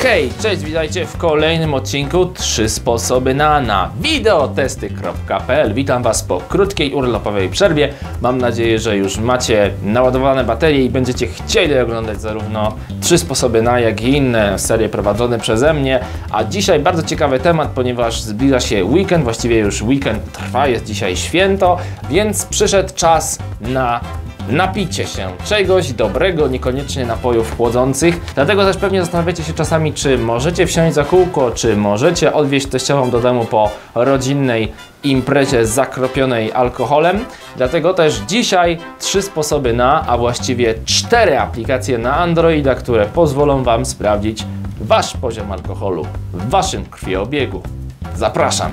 Hej, cześć, witajcie w kolejnym odcinku 3 sposoby na videotesty.pl. Witam Was po krótkiej urlopowej przerwie. Mam nadzieję, że już macie naładowane baterie i będziecie chcieli oglądać zarówno 3 sposoby na, jak i inne serie prowadzone przeze mnie. A dzisiaj bardzo ciekawy temat, ponieważ zbliża się weekend, właściwie już weekend trwa, jest dzisiaj święto, więc przyszedł czas na napicie się czegoś dobrego, niekoniecznie napojów chłodzących. Dlatego też pewnie zastanawiacie się czasami, czy możecie wsiąść za kółko, czy możecie odwieźć teściową do domu po rodzinnej imprezie zakropionej alkoholem. Dlatego też dzisiaj 3 sposoby na, a właściwie 4 aplikacje na Androida, które pozwolą Wam sprawdzić Wasz poziom alkoholu w Waszym krwiobiegu. Zapraszam!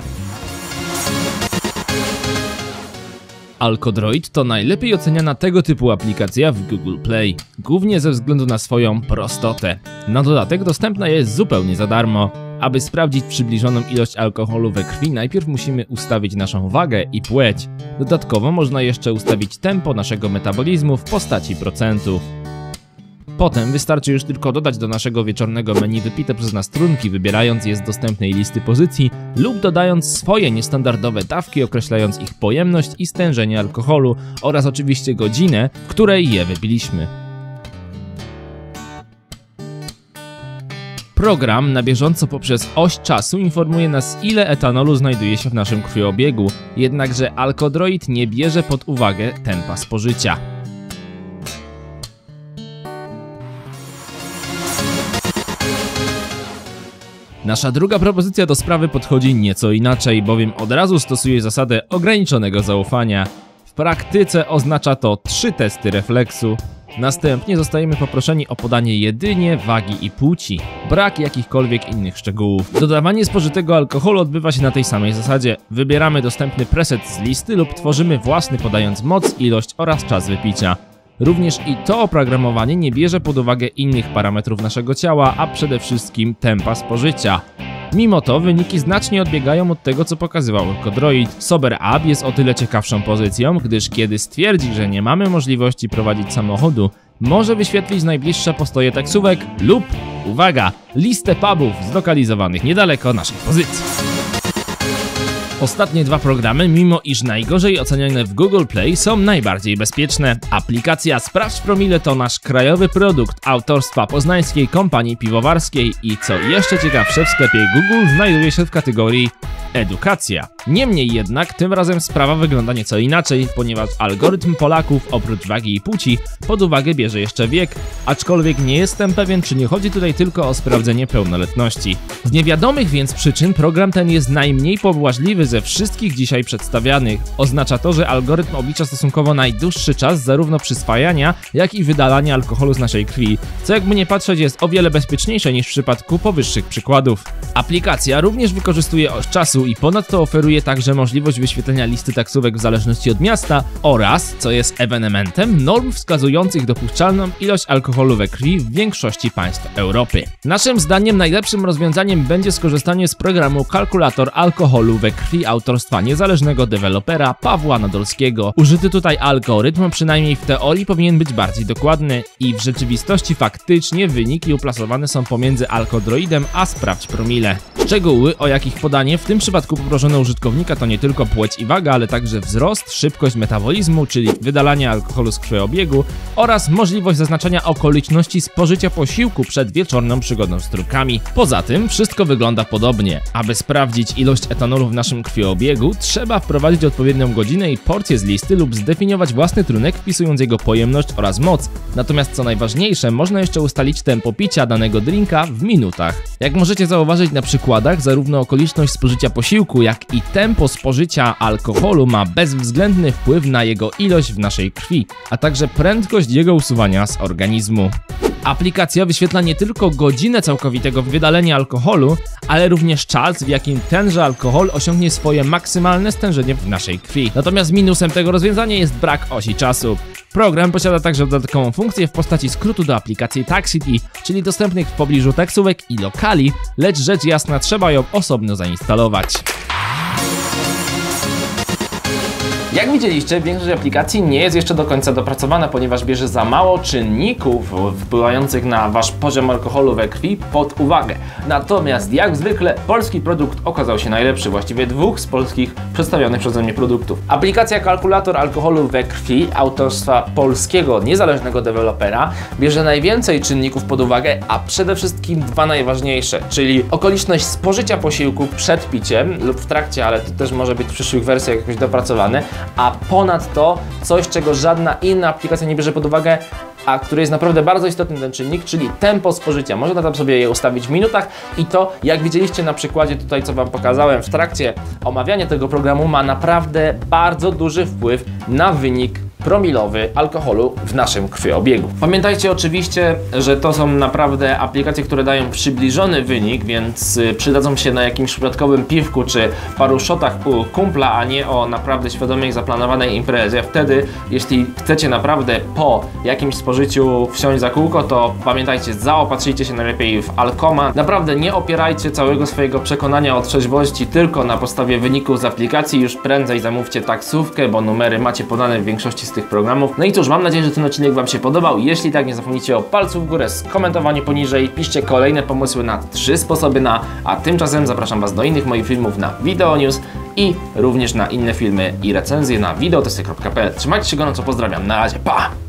Alkodroid to najlepiej oceniana tego typu aplikacja w Google Play, głównie ze względu na swoją prostotę. Na dodatek dostępna jest zupełnie za darmo. Aby sprawdzić przybliżoną ilość alkoholu we krwi, najpierw musimy ustawić naszą wagę i płeć. Dodatkowo można jeszcze ustawić tempo naszego metabolizmu w postaci procentów. Potem wystarczy już tylko dodać do naszego wieczornego menu wypite przez nas trunki, wybierając je z dostępnej listy pozycji lub dodając swoje niestandardowe dawki, określając ich pojemność i stężenie alkoholu oraz oczywiście godzinę, w której je wypiliśmy. Program na bieżąco poprzez oś czasu informuje nas, ile etanolu znajduje się w naszym krwiobiegu, jednakże Alkodroid nie bierze pod uwagę tempa spożycia. Nasza druga propozycja do sprawy podchodzi nieco inaczej, bowiem od razu stosuje zasadę ograniczonego zaufania. W praktyce oznacza to 3 testy refleksu. Następnie zostajemy poproszeni o podanie jedynie wagi i płci, brak jakichkolwiek innych szczegółów. Dodawanie spożytego alkoholu odbywa się na tej samej zasadzie. Wybieramy dostępny preset z listy lub tworzymy własny, podając moc, ilość oraz czas wypicia. Również i to oprogramowanie nie bierze pod uwagę innych parametrów naszego ciała, a przede wszystkim tempa spożycia. Mimo to wyniki znacznie odbiegają od tego, co pokazywał Alkodroid. Sober App jest o tyle ciekawszą pozycją, gdyż kiedy stwierdzi, że nie mamy możliwości prowadzić samochodu, może wyświetlić najbliższe postoje taksówek lub, uwaga, listę pubów zlokalizowanych niedaleko naszej pozycji. Ostatnie 2 programy, mimo iż najgorzej oceniane w Google Play, są najbardziej bezpieczne. Aplikacja Sprawdź Promile to nasz krajowy produkt autorstwa poznańskiej kompanii piwowarskiej i co jeszcze ciekawsze, w sklepie Google znajduje się w kategorii Edukacja. Niemniej jednak tym razem sprawa wygląda nieco inaczej, ponieważ algorytm Polaków oprócz wagi i płci pod uwagę bierze jeszcze wiek, aczkolwiek nie jestem pewien, czy nie chodzi tutaj tylko o sprawdzenie pełnoletności. Z niewiadomych więc przyczyn program ten jest najmniej pobłażliwy ze wszystkich dzisiaj przedstawianych. Oznacza to, że algorytm oblicza stosunkowo najdłuższy czas zarówno przyswajania, jak i wydalania alkoholu z naszej krwi, co jakby nie patrzeć jest o wiele bezpieczniejsze niż w przypadku powyższych przykładów. Aplikacja również wykorzystuje oś czasu i ponadto oferuje także możliwość wyświetlenia listy taksówek w zależności od miasta oraz, co jest ewenementem, norm wskazujących dopuszczalną ilość alkoholu we krwi w większości państw Europy. Naszym zdaniem najlepszym rozwiązaniem będzie skorzystanie z programu Kalkulator Alkoholu we krwi autorstwa niezależnego dewelopera Pawła Nadolskiego. Użyty tutaj algorytm, przynajmniej w teorii, powinien być bardziej dokładny i w rzeczywistości faktycznie wyniki uplasowane są pomiędzy Alkodroidem a Sprawdź Promile. Szczegóły, o jakich podanie w tym przypadku poproszone użytkownika, to nie tylko płeć i waga, ale także wzrost, szybkość metabolizmu, czyli wydalanie alkoholu z krwiobiegu oraz możliwość zaznaczenia okoliczności spożycia posiłku przed wieczorną przygodą z trunkami. Poza tym wszystko wygląda podobnie. Aby sprawdzić ilość etanolu w naszym krwiobiegu, trzeba wprowadzić odpowiednią godzinę i porcję z listy lub zdefiniować własny trunek, wpisując jego pojemność oraz moc. Natomiast co najważniejsze, można jeszcze ustalić tempo picia danego drinka w minutach. Jak możecie zauważyć na przykładach, zarówno okoliczność spożycia posiłku, jak i tempo spożycia alkoholu ma bezwzględny wpływ na jego ilość w naszej krwi, a także prędkość jego usuwania z organizmu. Aplikacja wyświetla nie tylko godzinę całkowitego wydalenia alkoholu, ale również czas, w jakim tenże alkohol osiągnie swoje maksymalne stężenie w naszej krwi. Natomiast minusem tego rozwiązania jest brak osi czasu. Program posiada także dodatkową funkcję w postaci skrótu do aplikacji Taxity, czyli dostępnych w pobliżu taksówek i lokali, lecz rzecz jasna trzeba ją osobno zainstalować. Jak widzieliście, większość aplikacji nie jest jeszcze do końca dopracowana, ponieważ bierze za mało czynników wpływających na wasz poziom alkoholu we krwi pod uwagę. Natomiast jak zwykle polski produkt okazał się najlepszy, właściwie dwóch z polskich przedstawionych przeze mnie produktów. Aplikacja kalkulator alkoholu we krwi autorstwa polskiego niezależnego dewelopera bierze najwięcej czynników pod uwagę, a przede wszystkim dwa najważniejsze, czyli okoliczność spożycia posiłku przed piciem lub w trakcie, ale to też może być w przyszłych wersjach jakoś dopracowane, a ponadto coś, czego żadna inna aplikacja nie bierze pod uwagę, a który jest naprawdę bardzo istotny ten czynnik, czyli tempo spożycia. Można tam sobie je ustawić w minutach i to, jak widzieliście na przykładzie tutaj, co Wam pokazałem w trakcie omawiania tego programu, ma naprawdę bardzo duży wpływ na wynik promilowy alkoholu w naszym krwiobiegu. Pamiętajcie oczywiście, że to są naprawdę aplikacje, które dają przybliżony wynik, więc przydadzą się na jakimś przypadkowym piwku czy paru shotach u kumpla, a nie o naprawdę świadomej, zaplanowanej imprezie. Wtedy, jeśli chcecie naprawdę po jakimś spożyciu wsiąść za kółko, to pamiętajcie, zaopatrzyjcie się najlepiej w Alkoma. Naprawdę nie opierajcie całego swojego przekonania o trzeźwości tylko na podstawie wyników z aplikacji. Już prędzej zamówcie taksówkę, bo numery macie podane w większości z tych programów. No i cóż, mam nadzieję, że ten odcinek Wam się podobał. Jeśli tak, nie zapomnijcie o palcu w górę, skomentowaniu poniżej, piszcie kolejne pomysły na 3 sposoby na, a tymczasem zapraszam Was do innych moich filmów na Video News i również na inne filmy i recenzje na videotesty.pl. Trzymajcie się gorąco, pozdrawiam, na razie, pa!